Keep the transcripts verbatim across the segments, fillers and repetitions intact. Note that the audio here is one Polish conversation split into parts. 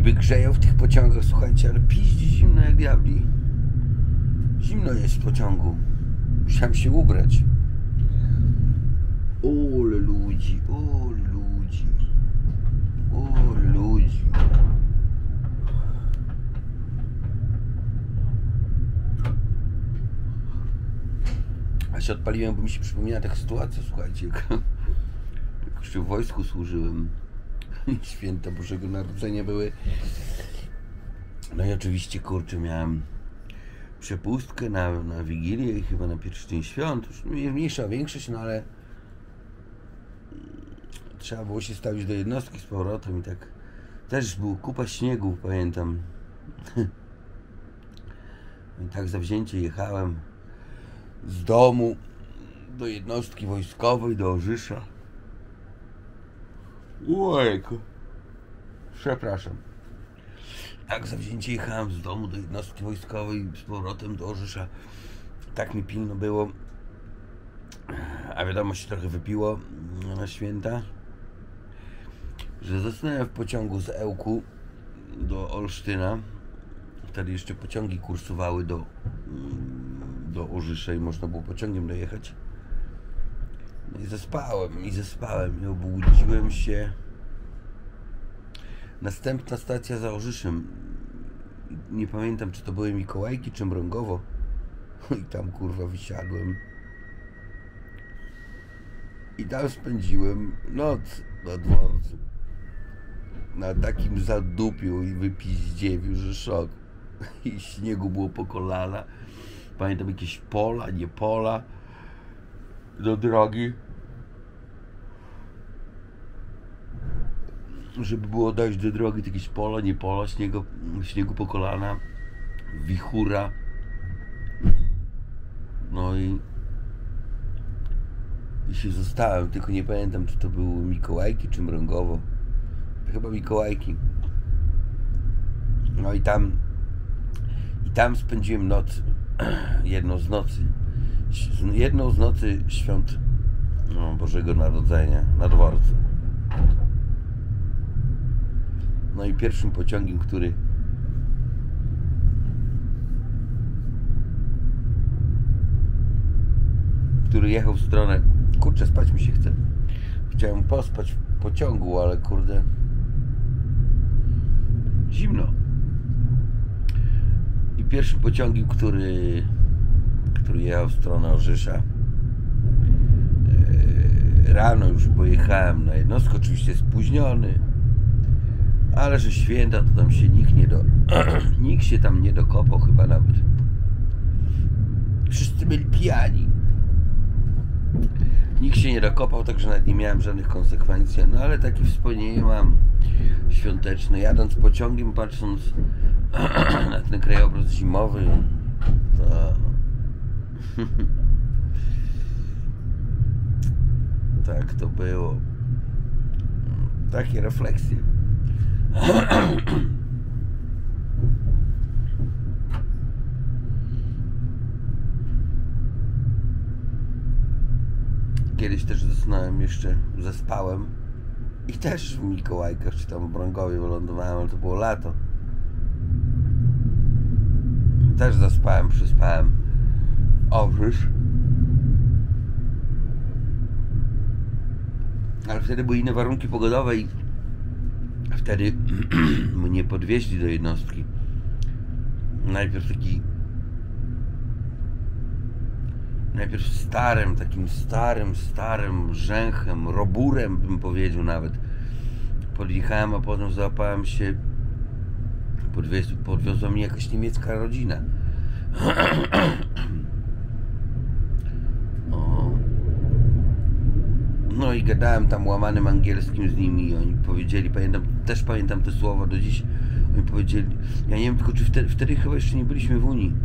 niby grzeją w tych pociągach, słuchajcie, ale piździ zimno jak diabli. Zimno jest w pociągu. Musiałem się ubrać. Ole ludzi, ole ludzi, ole ludzi. A się odpaliłem, bo mi się przypomniała taka sytuacja, słuchajcie, jak, jak jeszcze w wojsku służyłem. Święta Bożego Narodzenia były. No i oczywiście, kurczę, miałem przepustkę na, na Wigilię i chyba na pierwszy dzień świąt. Już mniejsza większość, no ale trzeba było się stawić do jednostki z powrotem i tak też było kupa śniegu, pamiętam. I tak zawzięcie jechałem z domu do jednostki wojskowej, do Orzysza. Ojku, przepraszam. Tak zawzięcie jechałem z domu do jednostki wojskowej z powrotem do Orzysza. Tak mi pilno było. A wiadomo, się trochę wypiło na święta, że zasnąłem w pociągu z Ełku do Olsztyna. Wtedy jeszcze pociągi kursowały do, do Orzysza i można było pociągiem dojechać. No i zaspałem, i zaspałem, i obudziłem się. Następna stacja za Orzyszem. Nie pamiętam, czy to były Mikołajki, czy Mrągowo. I tam, kurwa, wysiadłem. I tam spędziłem noc na dworcu. Na takim zadupiu i wypiździewiu, że szok. I śniegu było po kolana. Pamiętam jakieś pola, nie pola do drogi. Żeby było dojść do drogi, to jakieś pola, nie pola, śniegu, śniegu po kolana, wichura. No i, i się zostałem, tylko nie pamiętam, czy to były Mikołajki, czy Mrągowo. Chyba Mikołajki. No i tam i tam spędziłem noc, jedną z nocy, jedną z nocy świąt no, Bożego Narodzenia na dworcu. No i pierwszym pociągiem, który który jechał w stronę, kurczę, spać mi się chce. Chciałem pospać w pociągu, ale kurde, zimno. I pierwszym pociągiem, który który jechał w stronę Orzysza, rano już pojechałem na jednostkę, oczywiście spóźniony, ale że święta, to tam się nikt nie do... nikt się tam nie dokopał chyba nawet. Wszyscy byli pijani. Nikt się nie dokopał, także nawet nie miałem żadnych konsekwencji. No ale takie wspomnienie mam świąteczne. Jadąc pociągiem, patrząc na ten krajobraz zimowy, to... tak to było. Takie refleksje. Kiedyś też zasnąłem jeszcze, zaspałem i też w Mikołajkach czy tam w Mrągowie wylądowałem, ale to było lato. Też zaspałem, przespałem Orzysz. Ale wtedy były inne warunki pogodowe i wtedy mnie podwieźli do jednostki. Najpierw taki najpierw starym, takim starym, starym rzęchem, roburem bym powiedział nawet. Podjechałem, a potem załapałem się, podwiez, podwiozła mnie jakaś niemiecka rodzina. No i gadałem tam łamanym angielskim z nimi i oni powiedzieli, pamiętam, też pamiętam te słowa do dziś, oni powiedzieli, ja nie wiem tylko, czy wtedy, wtedy chyba jeszcze nie byliśmy w Unii.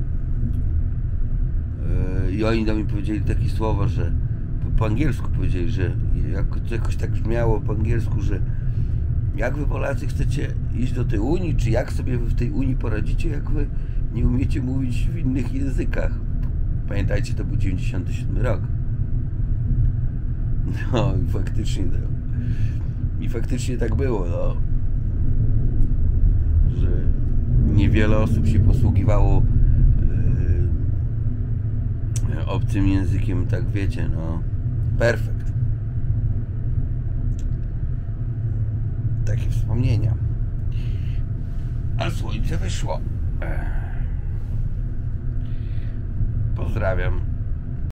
I oni do mnie powiedzieli takie słowa, że po, po angielsku powiedzieli, że jako, to jakoś tak brzmiało po angielsku, że jak wy Polacy chcecie iść do tej Unii, czy jak sobie w tej Unii poradzicie, jak wy nie umiecie mówić w innych językach. Pamiętajcie, to był dziewięćdziesiąty siódmy rok. No i faktycznie, no. I faktycznie tak było, no. wiele osób się posługiwało yy, obcym językiem, tak wiecie, no perfekt. Takie wspomnienia. A słońce wyszło. Pozdrawiam.